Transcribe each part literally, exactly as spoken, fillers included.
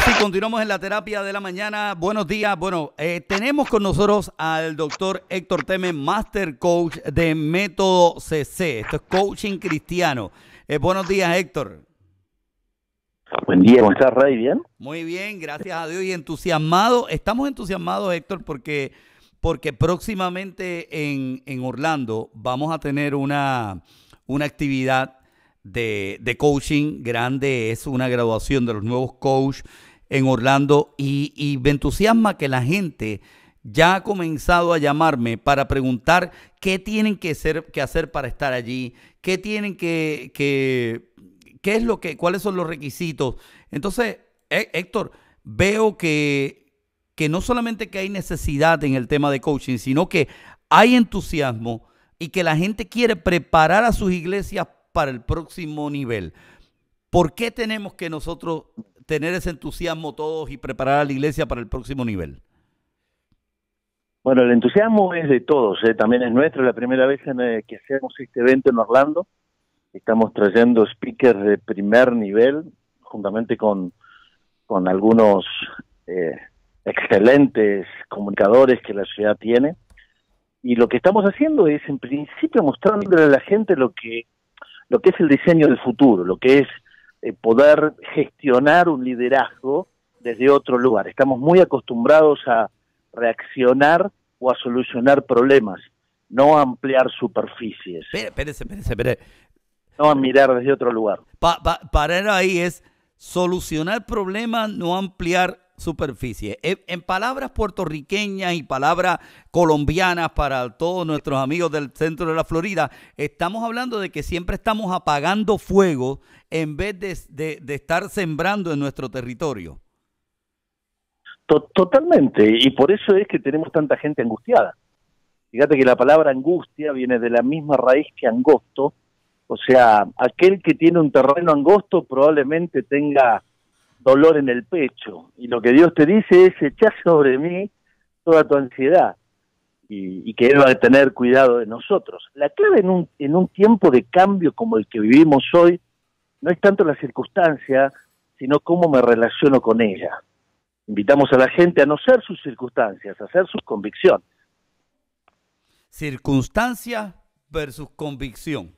sí, continuamos en la terapia de la mañana. Buenos días. Bueno, eh, tenemos con nosotros al doctor Héctor Teme, Master Coach de Método C C. Esto es coaching cristiano. Eh, buenos días, Héctor. Buen día, ¿cómo estás, Ray? ¿Bien? Muy bien, gracias a Dios y entusiasmado. Estamos entusiasmados, Héctor, porque, porque próximamente en, en Orlando vamos a tener una, una actividad de, de coaching grande. Es una graduación de los nuevos coaches en Orlando y, y me entusiasma que la gente ya ha comenzado a llamarme para preguntar qué tienen que hacer, que hacer para estar allí, qué tienen que... que ¿Qué es lo que, cuáles son los requisitos? Entonces, Héctor, veo que, que no solamente que hay necesidad en el tema de coaching, sino que hay entusiasmo y que la gente quiere preparar a sus iglesias para el próximo nivel. ¿Por qué tenemos que nosotros tener ese entusiasmo todos y preparar a la iglesia para el próximo nivel? Bueno, el entusiasmo es de todos, ¿eh? También es nuestro. La primera vez en, eh, que hacemos este evento en Orlando. Estamos trayendo speakers de primer nivel, juntamente con, con algunos eh, excelentes comunicadores que la ciudad tiene. Y lo que estamos haciendo es, en principio, mostrándole a la gente lo que, lo que es el diseño del futuro, lo que es eh, poder gestionar un liderazgo desde otro lugar. Estamos muy acostumbrados a reaccionar o a solucionar problemas, no a ampliar superficies. Espérese, espérese, espérese. No a mirar desde otro lugar. Pa, pa, parar ahí es solucionar problemas, no ampliar superficie. En, en palabras puertorriqueñas y palabras colombianas para todos nuestros amigos del centro de la Florida, estamos hablando de que siempre estamos apagando fuego en vez de, de, de estar sembrando en nuestro territorio. Totalmente, y por eso es que tenemos tanta gente angustiada. Fíjate que la palabra angustia viene de la misma raíz que angosto. O sea, aquel que tiene un terreno angosto probablemente tenga dolor en el pecho. Y lo que Dios te dice es, echá sobre mí toda tu ansiedad. Y, y que Él va a tener cuidado de nosotros. La clave en un, en un tiempo de cambio como el que vivimos hoy, no es tanto la circunstancia, sino cómo me relaciono con ella. Invitamos a la gente a no ser sus circunstancias, a ser sus convicciones. Circunstancia versus convicción.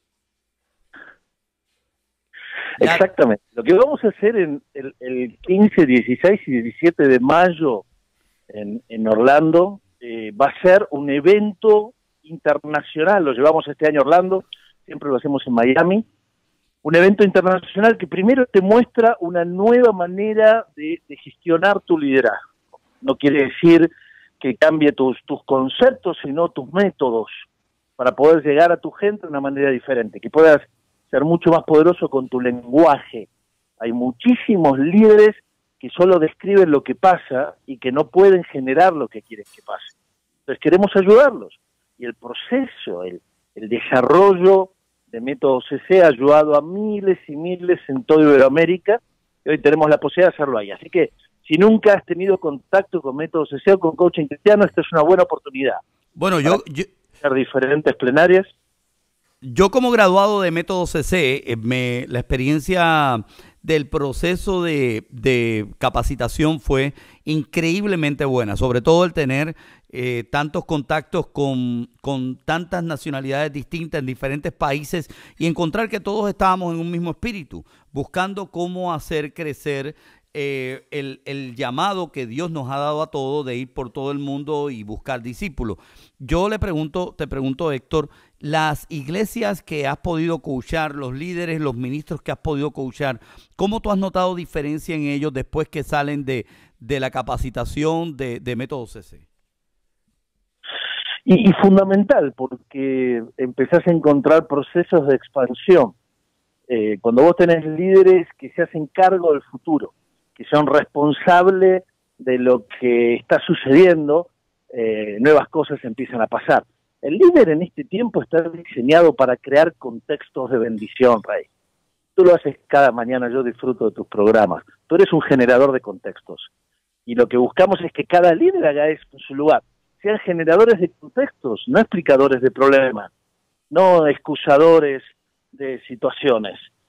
Exactamente. Lo que vamos a hacer en el, el quince, dieciséis y diecisiete de mayo en, en Orlando eh, va a ser un evento internacional. Lo llevamos este año a Orlando, siempre lo hacemos en Miami. Un evento internacional que primero te muestra una nueva manera de, de gestionar tu liderazgo. No quiere decir que cambie tus, tus conceptos, sino tus métodos para poder llegar a tu gente de una manera diferente, que puedas ser mucho más poderoso con tu lenguaje. Hay muchísimos líderes que solo describen lo que pasa y que no pueden generar lo que quieren que pase. Entonces queremos ayudarlos. Y el proceso, el, el desarrollo de Método C C ha ayudado a miles y miles en toda Iberoamérica y hoy tenemos la posibilidad de hacerlo ahí. Así que si nunca has tenido contacto con Método C C o con coaching cristiano, esta es una buena oportunidad. Bueno, yo... yo... hacer diferentes plenarias. Yo como graduado de Método C C, eh, me, la experiencia del proceso de, de capacitación fue increíblemente buena, sobre todo el tener eh, tantos contactos con, con tantas nacionalidades distintas en diferentes países y encontrar que todos estábamos en un mismo espíritu, buscando cómo hacer crecer eh, el, el llamado que Dios nos ha dado a todos de ir por todo el mundo y buscar discípulos. Yo le pregunto, te pregunto, Héctor, las iglesias que has podido coachar, los líderes, los ministros que has podido coachar, ¿cómo tú has notado diferencia en ellos después que salen de, de la capacitación de, de Método C C? Y, y fundamental, porque empezás a encontrar procesos de expansión. Eh, cuando vos tenés líderes que se hacen cargo del futuro, que son responsables de lo que está sucediendo, eh, nuevas cosas empiezan a pasar. El líder en este tiempo está diseñado para crear contextos de bendición, Rey. Tú lo haces cada mañana, yo disfruto de tus programas. Tú eres un generador de contextos. Y lo que buscamos es que cada líder haga eso en su lugar. Sean generadores de contextos, no explicadores de problemas, no excusadores de situaciones.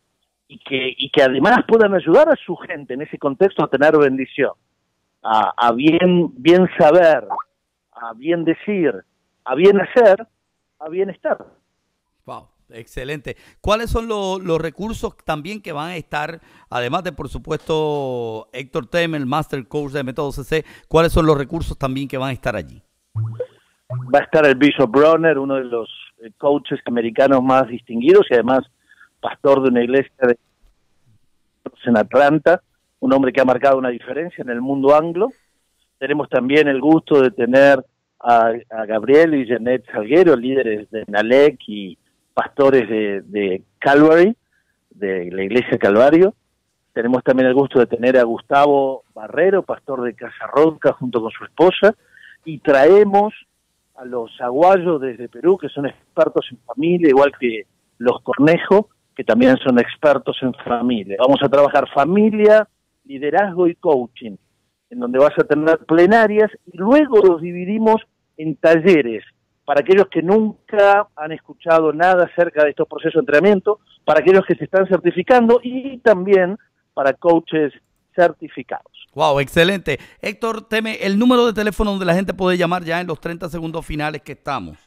y que, y que además puedan ayudar a su gente en ese contexto a tener bendición, a, a bien, bien saber, a bien decir, a bien hacer, a bienestar. Wow, excelente. ¿Cuáles son lo, los recursos también que van a estar, además de, por supuesto, Héctor Theme, el Master Coach de Método C C, cuáles son los recursos también que van a estar allí? Va a estar el Bishop Bronner, uno de los coaches americanos más distinguidos y además pastor de una iglesia de, en Atlanta, un hombre que ha marcado una diferencia en el mundo anglo. Tenemos también el gusto de tener a, a Gabriel y Jeanette Salguero, líderes de Nalec y pastores de, de Calvary, de la iglesia Calvario. Tenemos también el gusto de tener a Gustavo Barrero, pastor de Casa Ronca, junto con su esposa, y traemos a los aguayos desde Perú, que son expertos en familia, igual que los Cornejo, que también son expertos en familia. Vamos a trabajar familia, liderazgo y coaching, en donde vas a tener plenarias, y luego los dividimos en talleres, para aquellos que nunca han escuchado nada acerca de estos procesos de entrenamiento, para aquellos que se están certificando, y también para coaches certificados. Wow, excelente. Héctor Theme, el número de teléfono donde la gente puede llamar ya en los treinta segundos finales que estamos.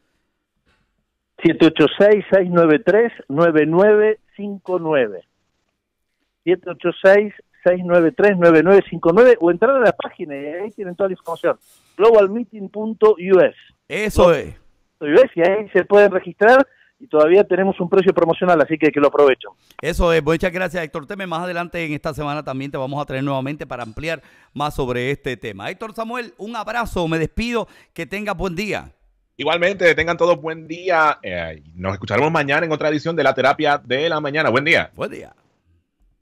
siete ocho seis, seis nueve tres, nueve nueve cinco nueve. siete ocho seis, seis nueve tres, nueve nueve cinco nueve o entrar a la página y ahí tienen toda la información. global meeting punto u s. Eso es. Y ahí se pueden registrar y todavía tenemos un precio promocional, así que que lo aprovecho. Eso es. Muchas gracias, Héctor Theme. Más adelante en esta semana también te vamos a traer nuevamente para ampliar más sobre este tema. Héctor Samuel, un abrazo. Me despido. Que tengas buen día. Igualmente, tengan todos buen día. Eh, nos escucharemos mañana en otra edición de La Terapia de la Mañana. Buen día. Buen día.